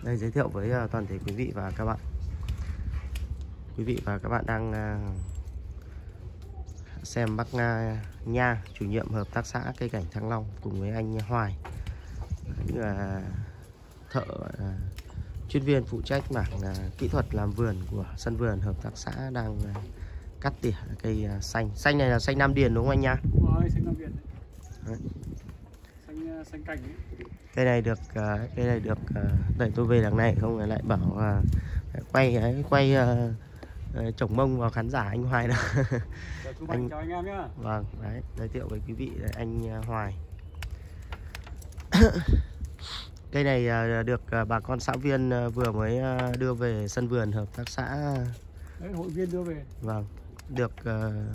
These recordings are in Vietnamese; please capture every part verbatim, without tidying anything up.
Đây, giới thiệu với uh, toàn thể quý vị và các bạn. Quý vị và các bạn đang uh, xem bác uh, Nha, chủ nhiệm hợp tác xã cây cảnh Thăng Long cùng với anh Hoài, như là thợ uh, chuyên viên phụ trách mảng uh, kỹ thuật làm vườn của sân vườn hợp tác xã đang uh, cắt tỉa cây uh, xanh. Xanh này là xanh Nam Điền đúng không anh Nha? Đúng rồi, xanh Nam Điền. Đấy. Xanh uh, xanh cành ấy. Cây này được uh, cây này được uh, đẩy tôi về đằng này không lại bảo uh, quay ấy, quay uh, chổng mông vào khán giả anh Hoài đó. Anh chào anh em nhá. Vâng, đấy, giới thiệu với quý vị là anh uh, Hoài. Cây này uh, được uh, bà con xã viên uh, vừa mới uh, đưa về sân vườn hợp tác xã. Đấy, hội viên đưa về. Vâng, được uh,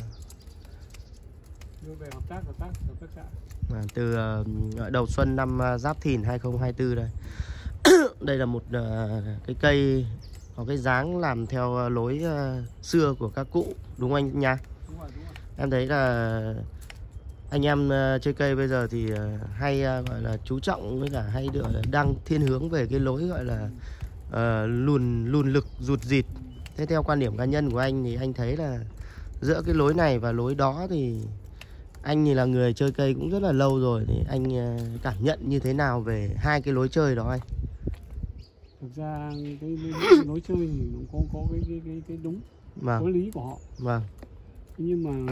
đưa về hợp tác hợp tác hợp tác xã. Từ uh, đầu xuân năm uh, Giáp Thìn hai không hai tư đây. Đây là một uh, cái cây có cái dáng làm theo uh, lối uh, xưa của các cụ, đúng không anh Nha? Đúng rồi, đúng rồi. Em thấy là anh em uh, chơi cây bây giờ thì uh, hay uh, gọi là chú trọng với cả hay được đang thiên hướng về cái lối gọi là uh, lùn lùn lực rụt rịt. Thế theo quan điểm cá nhân của anh thì anh thấy là giữa cái lối này và lối đó thì anh thì là người chơi cây cũng rất là lâu rồi, thì anh cảm nhận như thế nào về hai cái lối chơi đó anh? Thực ra cái, cái, cái lối chơi thì nó có có cái cái cái, cái đúng, vâng. có lý của họ. Vâng. Nhưng mà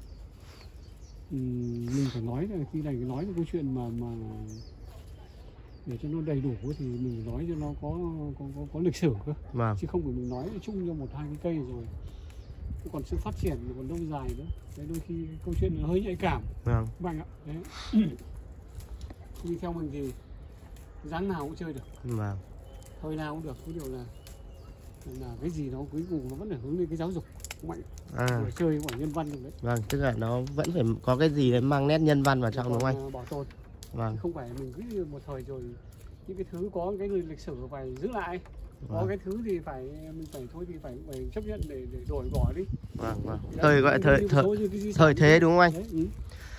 um, mình phải nói là khi này nói cái câu chuyện mà mà để cho nó đầy đủ thì mình nói cho nó có có có, có lịch sử cơ. Vâng. Chứ không phải mình nói chung cho một hai cái cây rồi còn sự phát triển còn lâu dài nữa. Đấy, đôi khi câu chuyện nó hơi nhạy cảm. Vâng. Mạnh ạ. Đấy. Nhưng theo mình thì dáng nào cũng chơi được. Vâng. Thời nào cũng được, có điều là là cái gì nó cuối cùng nó vẫn phải hướng đến cái giáo dục mạnh. À. Để chơi của nhân văn được đấy. Vâng, tức là nó vẫn phải có cái gì đấy mang nét nhân văn vào trong đúng không anh? Bảo tồn. Vâng. Không phải mình cứ một thời rồi những cái thứ có cái lịch sử phải giữ lại. Có vâng. Cái thứ thì phải mình phải thôi thì phải phải chấp nhận để để đổi bỏ đi. Vâng, vâng. Thời gọi thời thời, thời thế đúng không anh? Đấy, ừ.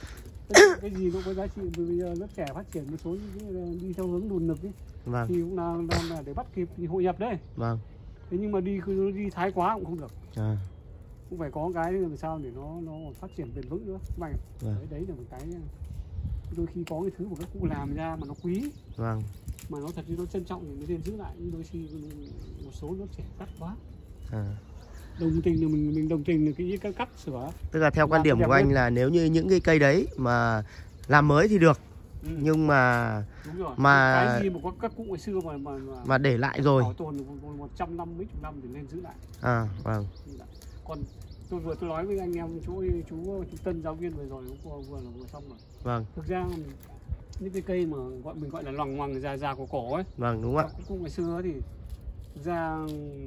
Cái gì nó có giá trị, bây giờ lớp trẻ phát triển một số những đi theo hướng đùn lực ấy. Vâng. Thì cũng là, là, là để bắt kịp thì hội nhập đấy. Vâng. Thế nhưng mà đi đi thái quá cũng không được. À. Cũng phải có cái làm sao để nó nó phát triển bền vững nữa. Vâng. Đấy, đấy là một cái đôi khi có cái thứ của các cụ làm ra mà nó quý. Vâng. Mà nó thật sự nó trân trọng thì mới nên giữ lại, nhưng đôi khi một số lớp trẻ cắt quá. À. Đồng tình là mình mình đồng tình là cái cái cắt sửa. Tức là theo quan điểm của anh là nếu như những cái cây đấy mà làm mới thì được. Ừ. Nhưng mà đúng rồi. Mà cái gì mà có các cụ ngày xưa mà mà mà, mà để lại rồi bảo tồn một trăm năm mấy chục năm thì nên giữ lại. À, vâng. Còn tôi vừa tôi nói với anh em chú chú chú Tân giáo viên vừa rồi cũng vừa vừa là vừa xong rồi. Vâng. Thực ra những cái cây mà gọi mình gọi là loằng ngoằng già già của cổ ấy. Vâng, đúng ạ. Các cụ ngày xưa thì thực ra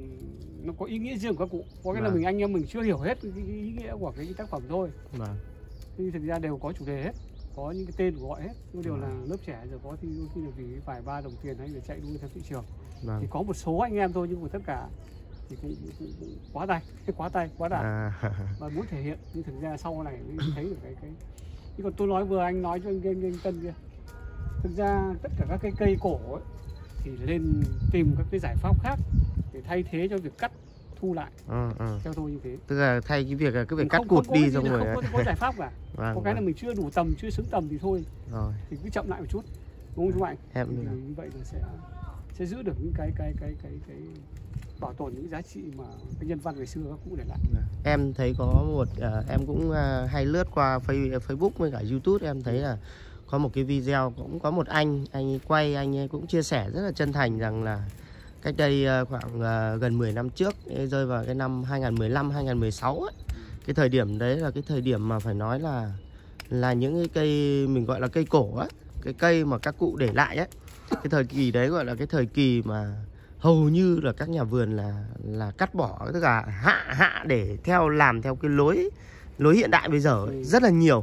nó có ý nghĩa riêng của các cụ. Có cái vâng. Là mình anh em mình chưa hiểu hết cái, cái ý nghĩa của cái, cái tác phẩm thôi. Vâng. Nhưng thực ra đều có chủ đề hết, có những cái tên của gọi hết. Nhưng điều vâng. Là lớp trẻ giờ có thì đôi khi là vì vài ba đồng tiền hay là chạy đua theo thị trường. Vâng. Thì có một số anh em thôi nhưng mà tất cả thì cũng, cũng, cũng quá tay, quá tay, quá đà. À. Và muốn thể hiện nhưng thực ra sau này mới thấy được cái cái. Nhưng còn tôi nói vừa anh nói cho anh, anh, anh Tân kia. Thực ra tất cả các cái cây cổ ấy, thì nên tìm các cái giải pháp khác để thay thế cho việc cắt thu lại. Ừ, ừ. Theo tôi như thế. Tức là thay cái việc cứ phải cắt cụt đi xong rồi. Không có, có giải pháp cả. Vâng, có cái vâng. Là mình chưa đủ tầm, chưa xứng tầm thì thôi. Rồi. Thì cứ chậm lại một chút. Đúng không chú Mạnh? Em thì như vậy là sẽ sẽ giữ được những cái cái cái cái cái bảo tồn những giá trị mà cái nhân văn ngày xưa các cụ để lại. Em thấy có một uh, em cũng uh, hay lướt qua Facebook với cả YouTube, em thấy là có một cái video cũng có một anh anh ấy quay, anh ấy cũng chia sẻ rất là chân thành rằng là cách đây uh, khoảng uh, gần mười năm trước, rơi vào cái năm hai nghìn mười lăm hai nghìn mười sáu ấy. Cái thời điểm đấy là cái thời điểm mà phải nói là là những cái cây mình gọi là cây cổ á, cái cây mà các cụ để lại ấy. Cái thời kỳ đấy gọi là cái thời kỳ mà hầu như là các nhà vườn là là cắt bỏ, tức là hạ hạ để theo làm theo cái lối lối hiện đại bây giờ ấy, rất là nhiều.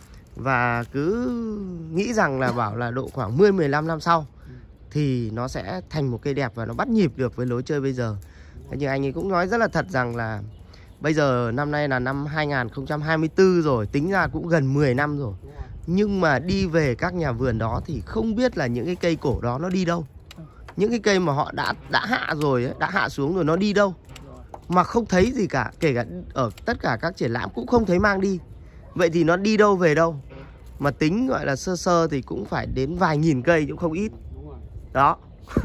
Và cứ nghĩ rằng là bảo là độ khoảng mười mười lăm năm sau thì nó sẽ thành một cây đẹp và nó bắt nhịp được với lối chơi bây giờ. Thế nhưng anh ấy cũng nói rất là thật rằng là bây giờ năm nay là năm hai nghìn không trăm hai mươi tư rồi, tính ra cũng gần mười năm rồi. Nhưng mà đi về các nhà vườn đó thì không biết là những cái cây cổ đó nó đi đâu. những cái cây mà họ đã đã hạ rồi ấy, đã hạ xuống rồi nó đi đâu mà không thấy gì cả, kể cả ở tất cả các triển lãm cũng không thấy mang đi. Vậy thì nó đi đâu về đâu? Mà tính gọi là sơ sơ thì cũng phải đến vài nghìn cây cũng không ít. Đó.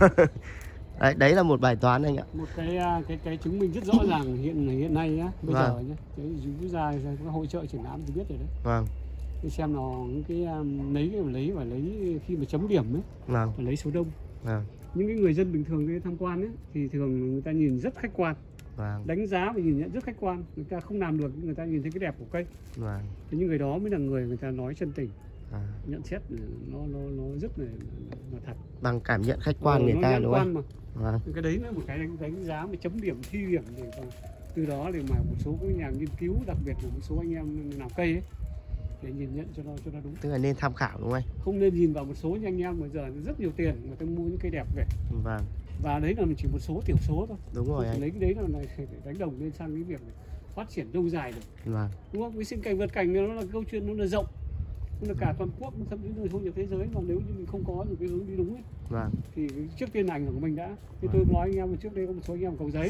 Đấy, đấy là một bài toán anh ạ. Một cái cái cái chứng minh rất rõ ràng hiện hiện nay á, bây vâng. giờ nhá, cái chúng ra cái hội trợ triển lãm thì biết rồi đấy. Vâng. Thì xem nó cái um, lấy cái lấy và lấy khi mà chấm điểm ấy, vâng. Và lấy số đông. Vâng. Những cái người dân bình thường đi tham quan ấy thì thường người ta nhìn rất khách quan. Vâng. Đánh giá và nhìn nhận rất khách quan, người ta không làm được, người ta nhìn thấy cái đẹp của cây. Vâng. Thì những người đó mới là người người ta nói chân tình. À. Nhận xét nó nó nó rất là, là thật. Bằng cảm nhận khách quan ờ, người ta đúng không? Vâng. Cái đấy là một cái đánh, đánh giá và chấm điểm thi điểm để từ đó để mà một số các nhà nghiên cứu, đặc biệt là một số anh em làm cây ấy, để nhìn nhận cho nó cho nó đúng. Tức là nên tham khảo đúng không anh? Không nên nhìn vào một số anh em bây giờ rất nhiều tiền người ta mua những cây đẹp về. Vâng. Và đấy là chỉ một số tiểu số thôi. Đúng rồi anh. Lấy cái đấy là đánh đồng lên sang cái việc phát triển lâu dài được. Vâng. Đúng không? Cái sinh cảnh vượt cảnh nó là câu chuyện nó là rộng. Nó là cả toàn quốc, thậm chí là hội nhập thế giới, mà nếu như mình không có những cái hướng đi đúng ấy, vâng. Thì trước tiên ảnh hưởng của mình đã. Thì tôi nói anh em trước đây có một số anh em Cầu Giấy,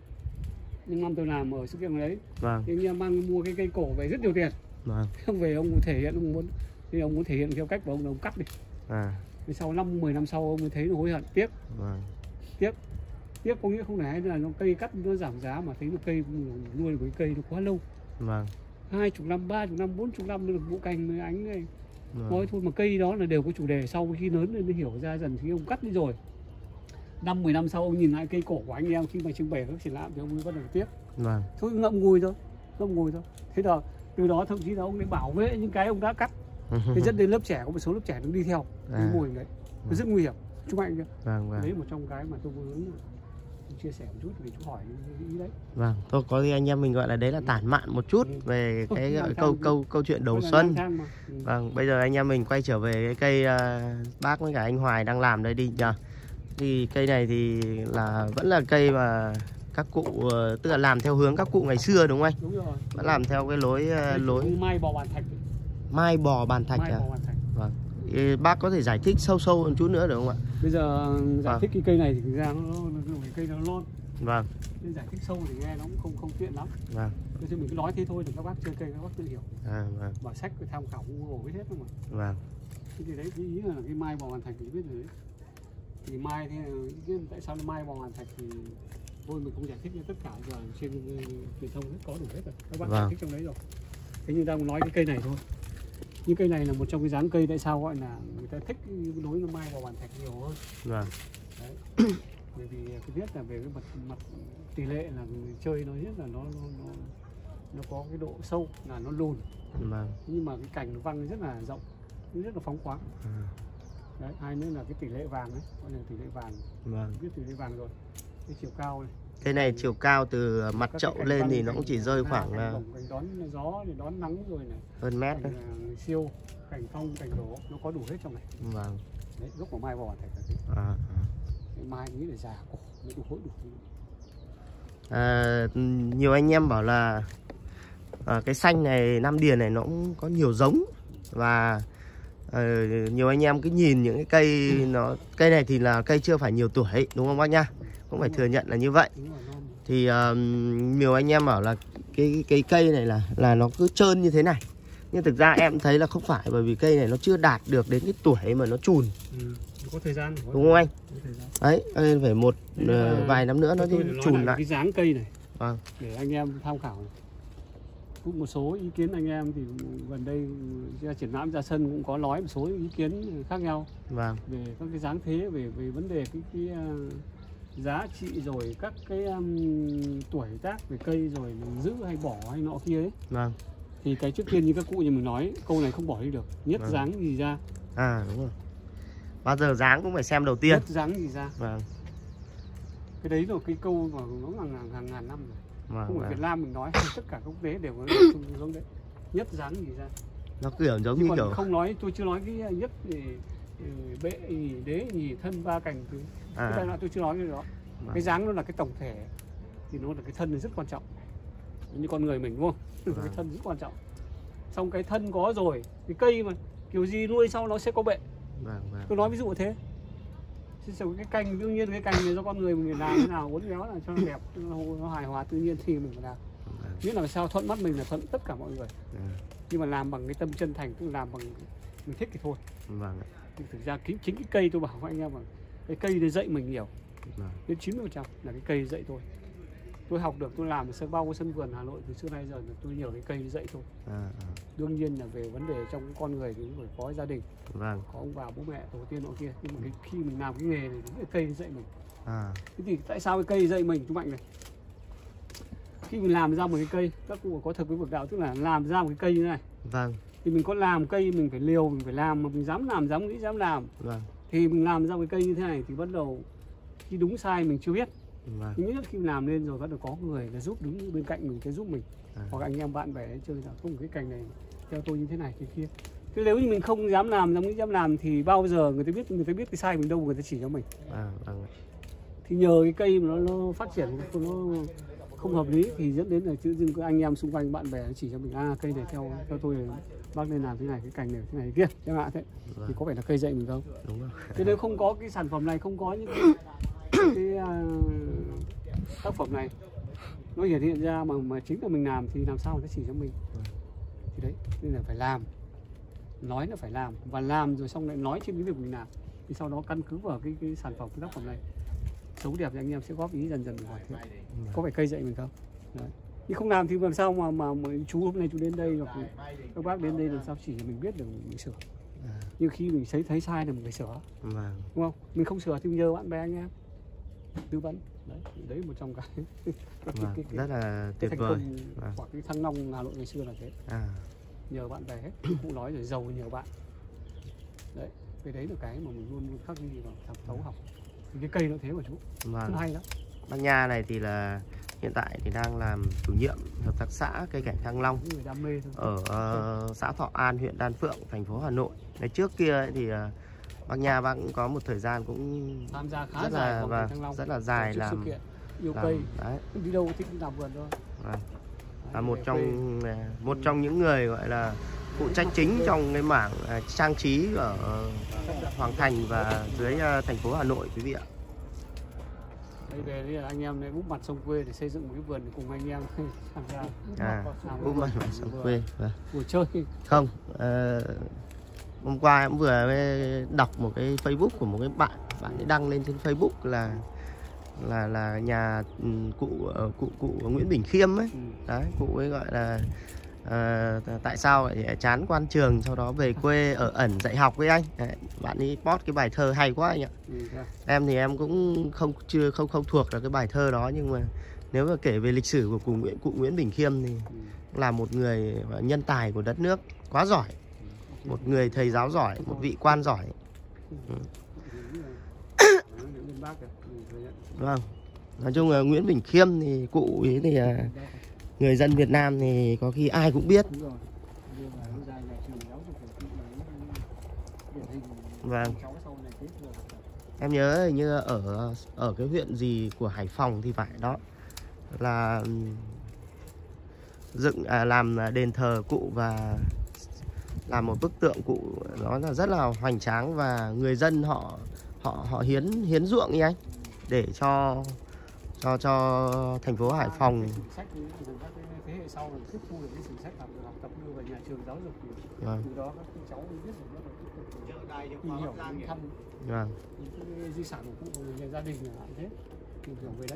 nhưng năm tôi làm ở sự kiện đấy, vâng. Thì anh em mang mua cái cây cổ về rất nhiều tiền, vâng. Ông về ông thể hiện, ông muốn thì ông muốn thể hiện theo cách của ông là ông cắt đi. À. Thì sau năm mười năm sau ông mới thấy nó hối hận, tiếc, vâng. Tiếc, tiếc có nghĩa không phải là nó cây cắt nó giảm giá mà thấy một cây nuôi với cây nó quá lâu, vâng. Hai chục năm, ba chục năm, bốn chục năm được vụ cành với ánh này. Vâng. Nói thôi mà cây đó là đều có chủ đề, sau khi lớn lên mới hiểu ra dần khi ông cắt đi rồi. Năm mười năm sau ông nhìn lại cây cổ của anh em khi mà trưng bày các triển lãm thì ông mới bắt đầu tiếc. Vâng. Thôi ngậm ngùi thôi, ngậm ngùi thôi. Thế là từ đó thậm chí là ông để bảo vệ những cái ông đã cắt. Thì dẫn đến lớp trẻ, có một số lớp trẻ nó đi theo à. Cái mô hình đấy. Nó rất nguy hiểm. Chúc anh kia. Vâng, vâng. Đấy một trong cái mà tôi muốn chia sẻ một chút vì chú hỏi ý đấy. Vâng, thôi có gì anh em mình gọi là đấy là tản mạn một chút về cái câu câu câu, câu chuyện đầu xuân. Ừ. Vâng, bây giờ anh em mình quay trở về cái cây uh, bác với cả anh Hoài đang làm đây đi nhờ. Thì cây này thì là vẫn là cây mà các cụ uh, tức là làm theo hướng các cụ ngày xưa đúng không anh? Đúng rồi. Vẫn làm theo cái lối uh, lối mai bò bàn thạch. Mai bò bàn thạch mai à? Bò bàn thạch. Vâng. Thì bác có thể giải thích sâu sâu một chút nữa được không ạ? Bây giờ giải vâng. thích cái cây này thì thực ra nó, nó, nó cái cây nó non. Vâng. Nên giải thích sâu thì nghe nó cũng không không tiện lắm. Vâng. Thế mình cứ nói thế thôi thì các bác chơi cây các bác tự hiểu. À, vâng. Và sách phải tham khảo Google biết hết thôi mà. Vâng. Thế thì đấy cái ý là cái mai bò bàn thạch thì biết rồi đấy. Thì mai thì cái, tại sao nó mai bò bàn thạch thì thôi mình không giải thích, tất cả giờ trên truyền thông rất có đủ hết rồi. Các bác vâng. giải thích trong đấy rồi. Thế nhưng đang nói cái cây này thôi. Những cây này là một trong cái dáng cây tại sao gọi là người ta thích đối với mai bò bàn thạch nhiều hơn. Vâng. Đấy. Bởi vì tôi biết là về cái mặt mặt tỷ lệ là người chơi nó nhất là nó nó nó, nó có cái độ sâu là nó lùn. Vâng. Nhưng mà cái cành nó văng rất là rộng, rất là phóng khoáng. À. Đấy, hai nữa là cái tỷ lệ vàng đấy, gọi là tỷ lệ vàng. Vâng. Biết tỷ lệ vàng rồi. Cái chiều cao này. Cái này chiều cao từ mặt chậu lên thì nó cũng chỉ rơi khoảng là cành đón gió thì đón nắng rồi này. Hơn mét đấy. Siêu, cành phong, cành đổ nó có đủ hết trong này. Vâng. Đấy, gốc của mai bò thạch là thế. À, à. Mai nghĩ là già cổ, nó đủ hối đủ. À, nhiều anh em bảo là à, cái xanh này Nam Điền này nó cũng có nhiều giống và à, nhiều anh em cứ nhìn những cái cây nó cây này thì là cây chưa phải nhiều tuổi đúng không bác nhá, cũng phải thừa nhận là như vậy. Thì uh, nhiều anh em bảo là cái cái cây này là là nó cứ trơn như thế này, nhưng thực ra em thấy là không phải, bởi vì cây này nó chưa đạt được đến cái tuổi mà nó chùn. Ừ, có thời gian có đúng không anh? Đấy, nên phải một uh, vài năm nữa nó đi chùn lại, lại cái dáng cây này. Vâng. Để anh em tham khảo. Cũng một số ý kiến anh em thì gần đây ra triển lãm ra sân cũng có nói một số ý kiến khác nhau. Vâng. Về các cái dáng thế, về về vấn đề cái cái uh, giá trị rồi các cái um, tuổi tác về cây rồi mình giữ hay bỏ hay nọ kia ấy. Vâng. Thì cái trước tiên như các cụ như mình nói, câu này không bỏ đi được. Nhất vâng. dáng gì ra. À đúng rồi. Bao giờ dáng cũng phải xem đầu tiên. Nhất dáng gì ra. Vâng. Cái đấy là cái câu mà nó hàng hàng, hàng ngàn năm rồi. Vâng, không phải vâng. Việt Nam mình nói, tất cả các quốc tế đều có chung giống đấy. Nhất dáng gì ra. Nó kiểu giống chứ như còn kiểu không nói, tôi chưa nói cái nhất thì bệ nhì đế nhì thân ba cành thứ. À. Cái tôi chưa nói cái đó. Vâng. Cái dáng nó là cái tổng thể, thì nó là cái thân rất quan trọng. Như con người mình đúng không? Vâng. Cái thân rất quan trọng. Xong cái thân có rồi, cái cây mà kiểu gì nuôi sau nó sẽ có bệ. Vâng, vâng. Tôi nói ví dụ thế. Chứ cái cành đương nhiên cái cành này do con người mình làm thế nào uốn éo là cho nó đẹp, nó, nó hài hòa tự nhiên thì mình phải làm. Biết làm sao thuận mắt mình là thuận tất cả mọi người. Ừ. Nhưng mà làm bằng cái tâm chân thành, tức là làm bằng mình thích thì thôi. Vâng. Thực ra chính, chính cái cây tôi bảo với anh em là cái cây này dạy mình nhiều. Vâng. Đến chín mươi phần trăm là cái cây dạy tôi. Tôi học được, tôi làm ở sân bao cái sân vườn Hà Nội từ xưa nay giờ là tôi nhiều cái cây dạy tôi. À, à. Đương nhiên là về vấn đề trong con người thì cũng phải có gia đình. Vâng. Có ông bà bố mẹ tổ tiên nọ kia. Nhưng mà cái, khi mình làm cái nghề này thì cái cây dạy mình. À. Thế thì tại sao cái cây dạy mình chú Mạnh này? Khi mình làm ra một cái cây, các cụ có thực với vực đạo, tức là làm ra một cái cây như này. Vâng. Thì mình có làm cây mình phải liều, mình phải làm mà mình dám làm, dám nghĩ, dám làm. Vâng. Thì mình làm ra một cái cây như thế này thì bắt đầu khi đúng sai mình chưa biết. Vâng. Nhưng nhất khi mình làm lên rồi bắt đầu có người là giúp đứng bên cạnh mình, cái giúp mình. À. Hoặc anh em bạn bè chơi là không cái cành này theo tôi như thế này thì kia. Thế nếu như mình không dám làm, dám nghĩ, dám làm thì bao giờ người ta biết, người ta biết cái sai mình đâu, người ta chỉ cho mình. À, vâng. Thì nhờ cái cây mà nó, nó phát triển nó không hợp lý thì dẫn đến là tự dưng các anh em xung quanh bạn bè chỉ cho mình à cây này theo theo tôi là bác nên làm thế này, cái cành này thế này thế kia chẳng hạn thế. Vâng. Thì có phải là cây dạy mình không? Đúng rồi. Thế nếu không có cái sản phẩm này, không có những cái, cái uh, tác phẩm này nó hiển hiện ra mà mà chính là mình làm thì làm sao người ta chỉ cho mình. Vâng. Thì đấy nên là phải làm, nói là phải làm và làm rồi xong lại nói trên cái việc mình làm thì sau đó căn cứ vào cái, cái sản phẩm, cái tác phẩm này xấu đẹp thì anh em sẽ góp ý dần dần hoàn thiện. Ừ. Có phải cây dạy mình không? Đấy. Nhưng không làm thì làm sao mà, mà mà chú hôm nay chú đến đây hoặc các bác đến đây làm sao chỉ cho mình biết được mình sửa. À. Nhưng khi mình thấy thấy sai thì mình phải sửa. À. Đúng không? Mình không sửa thì nhờ bạn bè anh em tư vấn. Đấy, đấy một trong cái, cái, à. cái, cái rất là tuyệt vời. À. Hoặc cái Thăng Long Hà Nội ngày xưa là thế. À. Nhờ bạn bè hết, cũng nói rồi giàu nhờ bạn. Đấy, cái đấy là cái mà mình luôn luôn khắc ghi vào thằng thấu học. Cái cây nó thế mà chú, vâng. Rất hay lắm. Bác Nha này thì là hiện tại thì đang làm chủ nhiệm hợp tác xã cây cảnh Thăng Long ở uh, xã Thọ An, huyện Đan Phượng, thành phố Hà Nội. Đấy, trước kia ấy thì uh, bác Nha bác cũng có một thời gian cũng tham gia khá rất dài là và rất là dài làm, sự kiện, yêu làm, cây, đấy. Đi đâu thích đi làm vườn thôi. Vâng. Là một trong uh, một trong những người gọi là phụ trách chính trong cái mảng uh, trang trí ở uh, Hoàng Thành và dưới uh, thành phố Hà Nội quý vị ạ. Đây về thì anh em này úp mặt sông quê để xây dựng một cái vườn để cùng anh em tham gia. À, úp mặt sông quê. Vâng. Vừa chơi. Không, uh, hôm qua em vừa đọc một cái Facebook của một cái bạn, bạn ấy đăng lên trên Facebook là là là nhà cụ cụ cụ Nguyễn Bỉnh Khiêm ấy. Ừ. Đấy, cụ ấy gọi là uh, tại sao lại chán quan trường sau đó về quê ở ẩn dạy học với anh. Đấy, bạn ấy post cái bài thơ hay quá anh ạ. Ừ, em thì em cũng không chưa không không thuộc là cái bài thơ đó, nhưng mà nếu mà kể về lịch sử của cụ Nguyễn cụ Nguyễn Bỉnh Khiêm thì ừ. là một người nhân tài của đất nước, quá giỏi, một người thầy giáo giỏi, một vị quan giỏi. Ừ. Vâng, nói chung là Nguyễn Bỉnh Khiêm thì cụ ấy thì người dân Việt Nam thì có khi ai cũng biết. Vâng. Em nhớ hình như ở ở cái huyện gì của Hải Phòng thì phải đó, là dựng à, làm đền thờ cụ và làm một bức tượng cụ, nó là rất là hoành tráng và người dân họ họ họ hiến hiến ruộng như anh để cho cho cho thành phố Hải Phòng. Thế hệ sau là tiếp thu được cái sử sách học học tập đưa vào nhà trường giáo dục thì vâng. Từ đó các cháu biết được nó tìm hiểu tìm thăm vâng. Những cái di sản của cụ người gia đình là thế, tìm hiểu về đấy.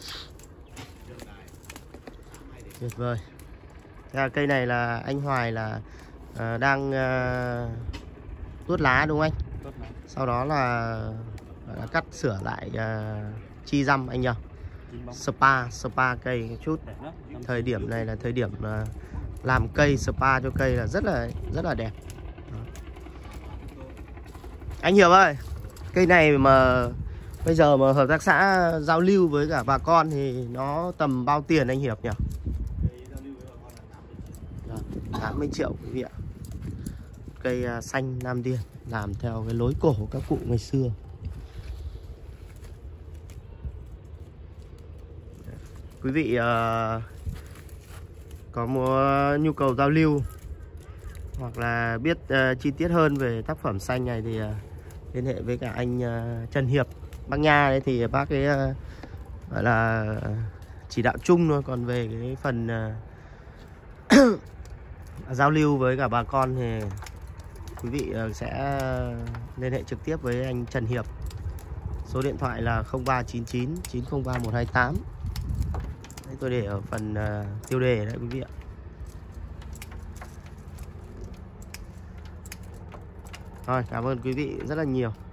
Tuyệt vời. Thế là cây này là anh Hoài là uh, đang uh, tuốt lá đúng không anh? Tuốt lá. Sau đó là, là cắt sửa lại uh, chi răm anh nhỉ? Spa, spa cây một chút. Thời điểm này là thời điểm uh, làm cây spa cho cây là rất là rất là đẹp. Đó. Anh Hiệp ơi, cây này mà bây giờ mà hợp tác xã giao lưu với cả bà con thì nó tầm bao tiền anh Hiệp nhỉ? tám mươi triệu quý vị ạ. Cây uh, xanh Nam Điền làm theo cái lối cổ các cụ ngày xưa. Quý vị uh, có mua nhu cầu giao lưu hoặc là biết uh, chi tiết hơn về tác phẩm xanh này thì uh, liên hệ với cả anh uh, Trần Hiệp Bắc Nha đấy, thì bác ấy uh, gọi là chỉ đạo chung thôi, còn về cái phần uh, giao lưu với cả bà con thì quý vị uh, sẽ liên hệ trực tiếp với anh Trần Hiệp. Số điện thoại là không ba chín chín chín không ba một hai tám. Đấy, tôi để ở phần uh, tiêu đề đấy quý vị ạ. Rồi, cảm ơn quý vị rất là nhiều.